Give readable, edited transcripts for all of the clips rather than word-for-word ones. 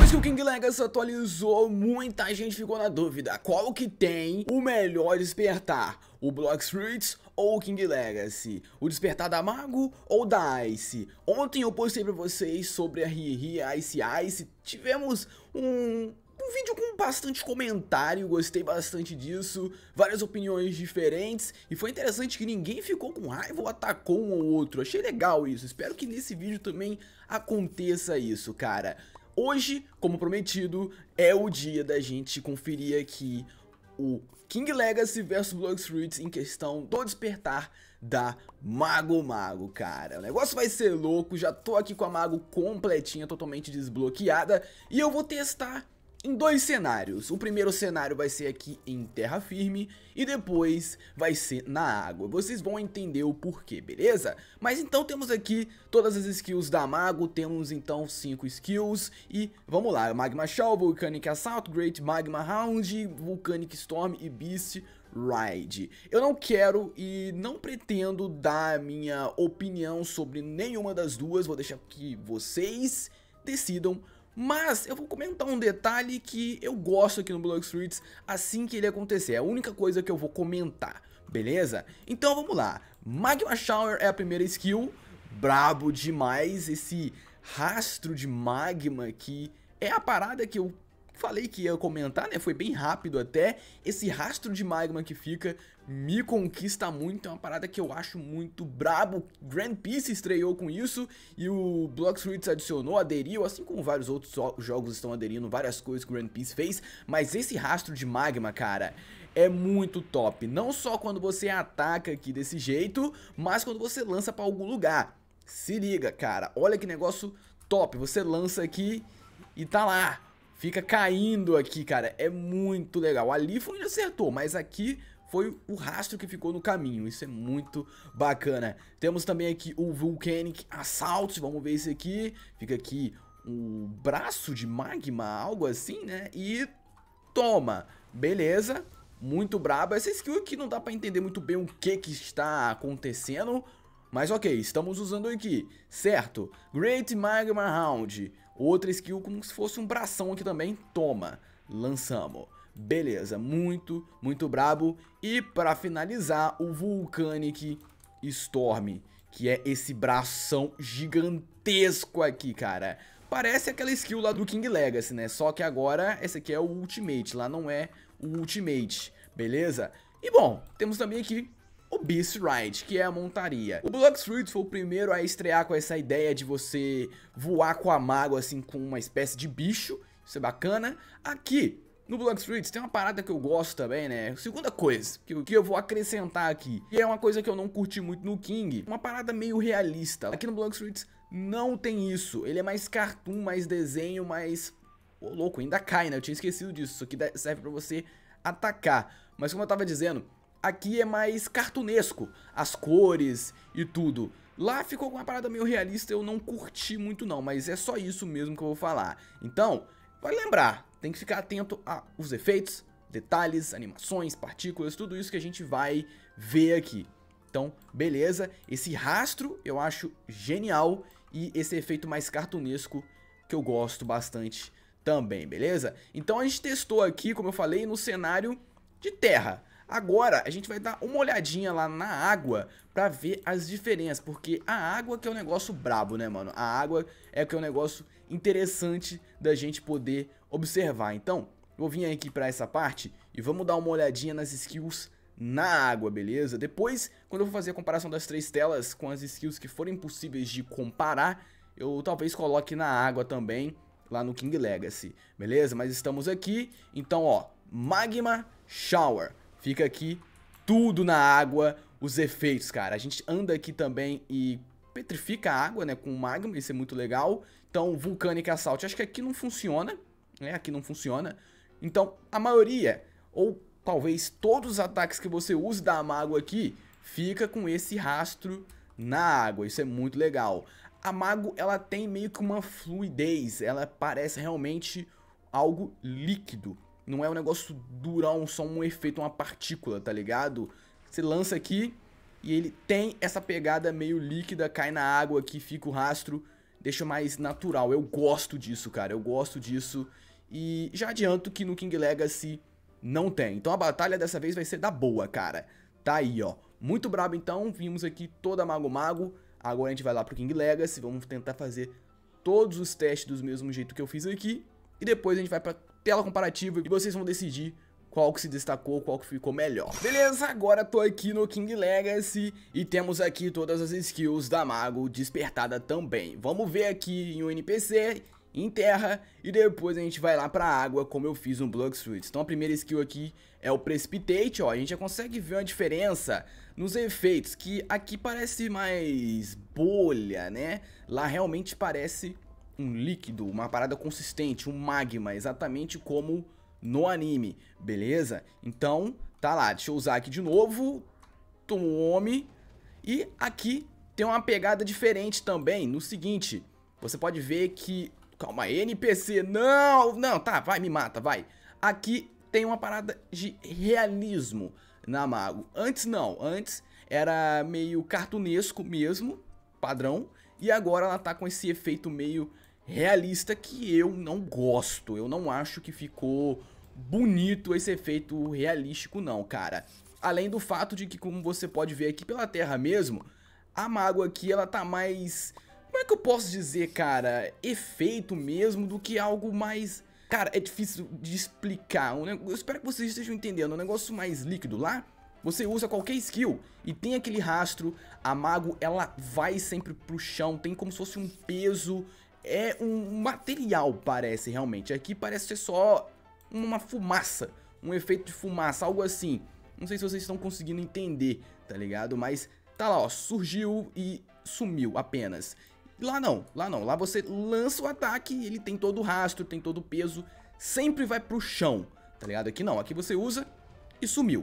Depois que o King Legacy atualizou, muita gente ficou na dúvida qual que tem o melhor despertar, o Blox Fruits ou o King Legacy, o despertar da Mago ou da Ice. Ontem eu postei pra vocês sobre a Riri Ice. Tivemos um vídeo com bastante comentário, gostei bastante disso, várias opiniões diferentes, e foi interessante que ninguém ficou com raiva ou atacou um ou outro. Achei legal isso, espero que nesse vídeo também aconteça isso, cara. Hoje, como prometido, é o dia da gente conferir aqui o King Legacy vs Blox Fruits em questão do despertar da Mago, cara. O negócio vai ser louco, já tô aqui com a Mago completinha, totalmente desbloqueada, e eu vou testar em dois cenários. O primeiro cenário vai ser aqui em terra firme e depois vai ser na água. Vocês vão entender o porquê, beleza? Mas então temos aqui todas as skills da Mago, temos então 5 skills e vamos lá. Magma Shower, Volcanic Assault, Great Magma Round, Volcanic Storm e Beast Ride. Eu não quero e não pretendo dar minha opinião sobre nenhuma das duas, vou deixar que vocês decidam. Mas eu vou comentar um detalhe que eu gosto aqui no Blox Fruits assim que ele acontecer. É a única coisa que eu vou comentar, beleza? Então vamos lá. Magma Shower é a primeira skill. Brabo demais. Esse rastro de magma aqui é a parada que eu falei que ia comentar, né? Foi bem rápido até. Esse rastro de magma que fica me conquista muito. É uma parada que eu acho muito brabo. Grand Peace estreou com isso e o Blox Fruits adicionou, aderiu, assim como vários outros jogos estão aderindo, várias coisas que o Grand Peace fez. Mas esse rastro de magma, cara, é muito top. Não só quando você ataca aqui desse jeito, mas quando você lança pra algum lugar. Se liga, cara. Olha que negócio top. Você lança aqui e tá lá. Fica caindo aqui, cara, é muito legal. Ali foi onde acertou, mas aqui foi o rastro que ficou no caminho. Isso é muito bacana. Temos também aqui o Volcanic Assault, vamos ver esse aqui. Fica aqui um braço de magma, algo assim, né? E toma, beleza, muito brabo. Essa skill aqui não dá pra entender muito bem o que está acontecendo, mas ok, estamos usando aqui, certo? Great Magma Round, outra skill como se fosse um bração aqui também, toma, lançamos. Beleza, muito brabo. E para finalizar, o Volcanic Storm, que é esse bração gigantesco aqui, cara. Parece aquela skill lá do King Legacy, né? Só que agora essa aqui é o Ultimate, lá não é o Ultimate, beleza? E bom, temos também aqui o Beast Ride, que é a montaria. O Blox Fruits foi o primeiro a estrear com essa ideia de você voar com a Mago, assim, com uma espécie de bicho. Isso é bacana. Aqui, no Blox Fruits, tem uma parada que eu gosto também, né? Segunda coisa que eu vou acrescentar aqui, e é uma coisa que eu não curti muito no King, uma parada meio realista. Aqui no Blox Fruits não tem isso. Ele é mais cartoon, mais desenho, mais... Ô, louco, ainda cai, né? Eu tinha esquecido disso. Isso aqui serve pra você atacar. Mas como eu tava dizendo, aqui é mais cartunesco, as cores e tudo. Lá ficou com uma parada meio realista, eu não curti muito não, mas é só isso mesmo que eu vou falar. Então, vai lembrar, tem que ficar atento aos efeitos, detalhes, animações, partículas, tudo isso que a gente vai ver aqui. Então, beleza, esse rastro eu acho genial e esse efeito mais cartunesco que eu gosto bastante também, beleza? Então a gente testou aqui, como eu falei, no cenário de terra. Agora a gente vai dar uma olhadinha lá na água pra ver as diferenças, porque a água que é um negócio brabo, né, mano? A água é que é um negócio interessante da gente poder observar. Então, eu vou vir aqui pra essa parte e vamos dar uma olhadinha nas skills na água, beleza? Depois, quando eu for fazer a comparação das três telas com as skills que forem possíveis de comparar, eu talvez coloque na água também, lá no King Legacy, beleza? Mas estamos aqui, então ó, Magma Shower. Fica aqui tudo na água, os efeitos, cara. A gente anda aqui também e petrifica a água, né, com magma, isso é muito legal. Então, Volcanic Assault, acho que aqui não funciona, né, aqui não funciona. Então, a maioria, ou talvez todos os ataques que você use da Mago aqui, fica com esse rastro na água, isso é muito legal. A Mago, ela tem meio que uma fluidez, ela parece realmente algo líquido. Não é um negócio durão, só um efeito, uma partícula, tá ligado? Você lança aqui e ele tem essa pegada meio líquida, cai na água aqui, fica o rastro. deixa mais natural. Eu gosto disso, cara, eu gosto disso. E já adianto que no King Legacy não tem. Então a batalha dessa vez vai ser da boa, cara. Tá aí, ó. Muito brabo, então. Vimos aqui toda Mago. Agora a gente vai lá pro King Legacy. Vamos tentar fazer todos os testes do mesmo jeito que eu fiz aqui. E depois a gente vai pra tela comparativa e vocês vão decidir qual que se destacou, qual que ficou melhor. Beleza, agora tô aqui no King Legacy e temos aqui todas as skills da Mago despertada também. Vamos ver aqui em um NPC, em terra, e depois a gente vai lá pra água, como eu fiz no Blox Fruits. Então a primeira skill aqui é o Precipitate, ó, a gente já consegue ver uma diferença nos efeitos, que aqui parece mais bolha, né? Lá realmente parece um líquido, uma parada consistente, um magma, exatamente como no anime, beleza? Então, tá lá, deixa eu usar aqui de novo, tome, e aqui tem uma pegada diferente também, no seguinte, você pode ver que, calma aí, NPC, não, tá, vai, me mata, vai, aqui tem uma parada de realismo na Mago, antes não, antes era meio cartunesco mesmo, padrão, e agora ela tá com esse efeito meio realista que eu não gosto, eu não acho que ficou bonito esse efeito realístico não, cara. Além do fato de que, como você pode ver aqui pela terra mesmo, a Mago aqui ela tá mais, como é que eu posso dizer, cara, efeito mesmo do que algo mais, cara, é difícil de explicar, eu espero que vocês estejam entendendo, um negócio mais líquido lá. Você usa qualquer skill e tem aquele rastro, a Mago ela vai sempre pro chão, tem como se fosse um peso, é um material parece realmente, aqui parece ser só uma fumaça, um efeito de fumaça, algo assim, não sei se vocês estão conseguindo entender, tá ligado, mas tá lá ó, surgiu e sumiu apenas, lá não, lá você lança o ataque, ele tem todo o rastro, tem todo o peso, sempre vai pro chão, tá ligado, aqui não, aqui você usa e sumiu.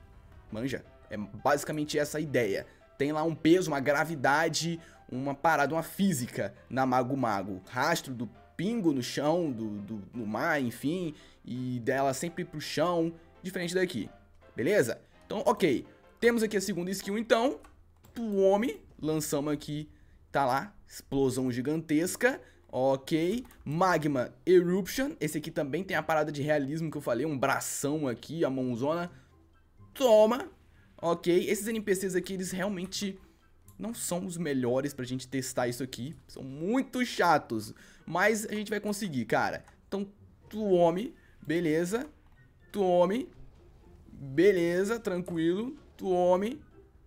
Manja, é basicamente essa a ideia. Tem lá um peso, uma gravidade, uma parada, uma física na Mago. Rastro do pingo no chão, no mar, enfim. E dela sempre pro chão, diferente daqui. Beleza? Então, ok. Temos aqui a segunda skill, então. Tuome, lançamos aqui, tá lá, explosão gigantesca. Ok. Magma Eruption. Esse aqui também tem a parada de realismo que eu falei, um bração aqui, a mãozona. Toma, ok, esses NPCs aqui, eles realmente não são os melhores pra gente testar isso aqui, são muito chatos, mas a gente vai conseguir, cara. Então, tome, beleza, tranquilo, tome,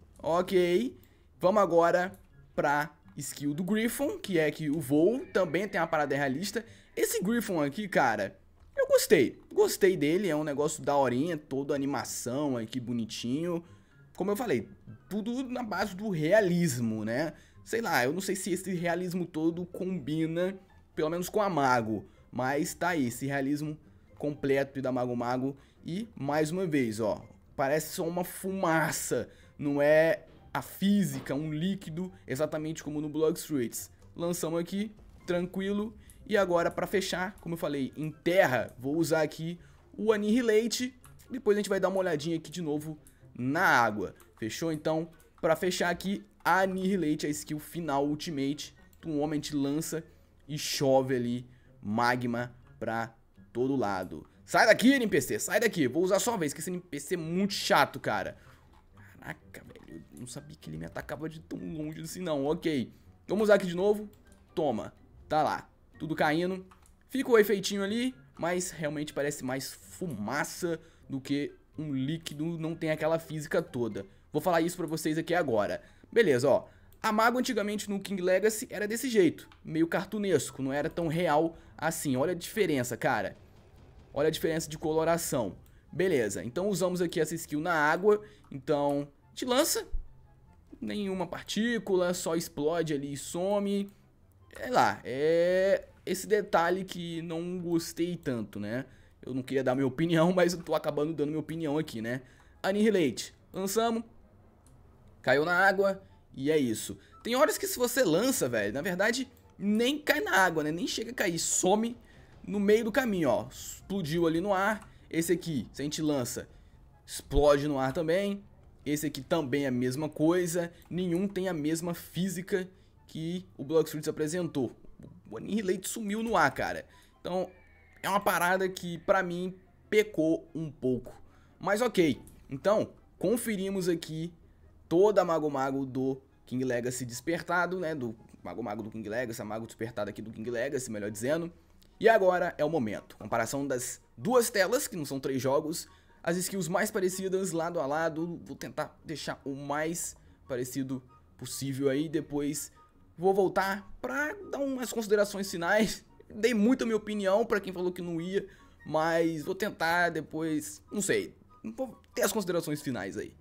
ok. Vamos agora pra skill do Griffon, que é que o voo também tem uma parada realista. Esse Griffon aqui, cara, eu gostei dele, é um negócio daorinha, toda a animação aqui bonitinho. Como eu falei, tudo na base do realismo, né? Sei lá, eu não sei se esse realismo todo combina, pelo menos com a Mago. Mas tá aí, esse realismo completo da Mago. E, mais uma vez, ó, parece só uma fumaça, não é a física, um líquido, exatamente como no Blox Fruits. Lançamos aqui, tranquilo. E agora, pra fechar, como eu falei, em terra, vou usar aqui o Annihilate. Depois a gente vai dar uma olhadinha aqui de novo na água. Fechou? Então, pra fechar aqui, a Annihilate, a skill final, Ultimate. Um homem te lança e chove ali magma pra todo lado. Sai daqui, NPC, sai daqui. Vou usar só uma vez, que esse NPC é muito chato, cara. Caraca, velho, eu não sabia que ele me atacava de tão longe assim não. Ok, vamos usar aqui de novo. Toma, tá lá. Tudo caindo, fica o efeitinho ali, mas realmente parece mais fumaça do que um líquido, não tem aquela física toda. Vou falar isso pra vocês aqui agora. Beleza, ó, a Mago antigamente no King Legacy era desse jeito, meio cartunesco, não era tão real assim. Olha a diferença, cara, olha a diferença de coloração. Beleza, então usamos aqui essa skill na água, então te lança, nenhuma partícula, só explode ali e some. É lá, é esse detalhe que não gostei tanto, né? Eu não queria dar minha opinião, mas eu tô acabando dando minha opinião aqui, né? Annihilate, lançamos, caiu na água e é isso. Tem horas que se você lança, velho, na verdade nem cai na água, né? Nem chega a cair, some no meio do caminho, ó. Explodiu ali no ar. Esse aqui, se a gente lança, explode no ar também. Esse aqui também é a mesma coisa. Nenhum tem a mesma física que o Blox Fruits apresentou. O Annihilate sumiu no ar, cara. Então, é uma parada que, pra mim, pecou um pouco. Mas ok. Então, conferimos aqui toda a Mago Mago do King Legacy despertado, né? Do Mago Mago do King Legacy, a Mago despertada aqui do King Legacy, melhor dizendo. E agora é o momento. Comparação das duas telas, que não são 3 jogos. As skills mais parecidas, lado a lado. Vou tentar deixar o mais parecido possível aí. Depois vou voltar pra dar umas considerações finais. Dei muito a minha opinião pra quem falou que não ia. Mas vou tentar depois, não sei, vou ter as considerações finais aí.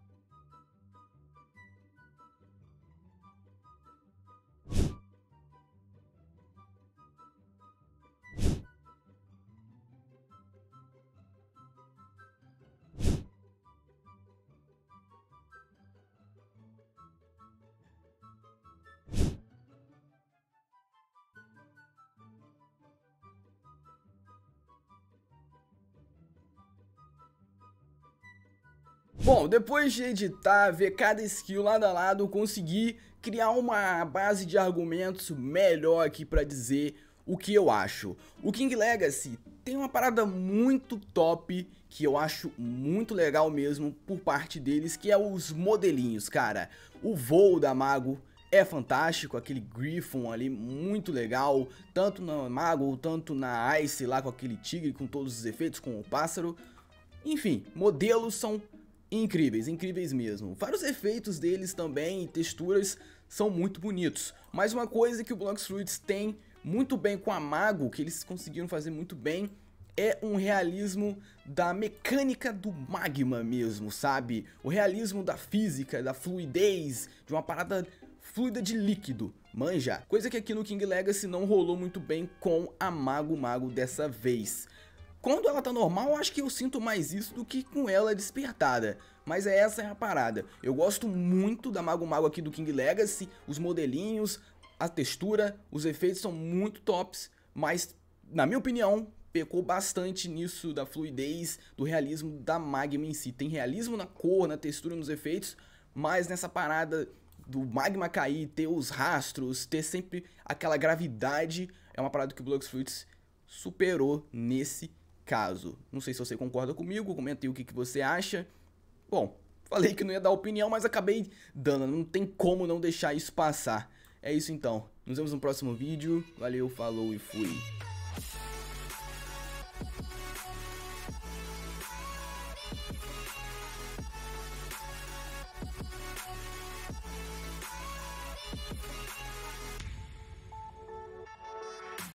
Bom, depois de editar, ver cada skill lado a lado, consegui criar uma base de argumentos melhor aqui pra dizer o que eu acho. O King Legacy tem uma parada muito top, que eu acho muito legal mesmo por parte deles, que é os modelinhos, cara. O voo da Mago é fantástico, aquele Griffon ali muito legal, tanto na Mago, tanto na Ice lá com aquele tigre, com todos os efeitos, com o pássaro. Enfim, modelos são incríveis, incríveis mesmo. Vários efeitos deles também e texturas são muito bonitos. Mas uma coisa que o Blox Fruits tem muito bem com a Mago, que eles conseguiram fazer muito bem, é um realismo da mecânica do magma mesmo, sabe? O realismo da física, da fluidez, de uma parada fluida de líquido, manja? Coisa que aqui no King Legacy não rolou muito bem com a Mago Mago dessa vez. Quando ela tá normal, eu acho que eu sinto mais isso do que com ela despertada. Mas essa é a parada. Eu gosto muito da Mago Mago aqui do King Legacy. Os modelinhos, a textura, os efeitos são muito tops. Mas, na minha opinião, pecou bastante nisso da fluidez, do realismo da magma em si. Tem realismo na cor, na textura, nos efeitos. Mas nessa parada do magma cair, ter os rastros, ter sempre aquela gravidade, é uma parada que o Blox Fruits superou nesse caso. Não sei se você concorda comigo, comente aí o que você acha. Bom, falei que não ia dar opinião, mas acabei dando, não tem como não deixar isso passar. É isso então, nos vemos no próximo vídeo, valeu, falou e fui.